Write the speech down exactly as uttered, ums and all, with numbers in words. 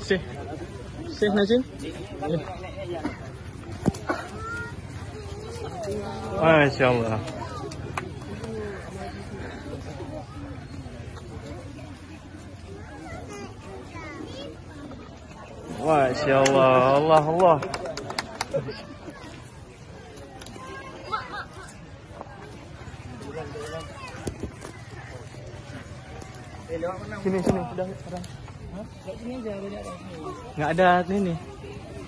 Sih. Sih Najin. Masya Allah. Masya Allah. Allah Allah. Sini sini sudah orang. Hah? Sini aja, nggak ada sini.